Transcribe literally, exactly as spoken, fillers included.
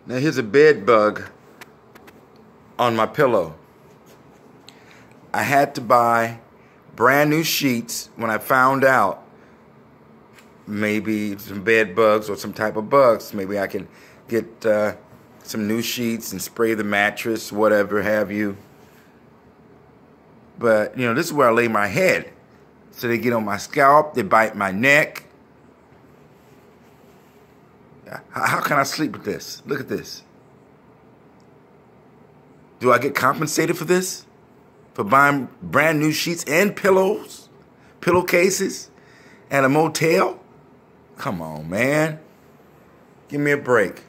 Now here's a bed bug on my pillow. I had to buy brand new sheets when I found out maybe some bed bugs or some type of bugs. Maybe I can get uh, some new sheets and spray the mattress, whatever have you. But, you know, this is where I lay my head. So they get on my scalp, they bite my neck. How can I sleep with this? Look at this. Do I get compensated for this? For buying brand new sheets and pillows, pillowcases, and a motel? Come on, man. Give me a break.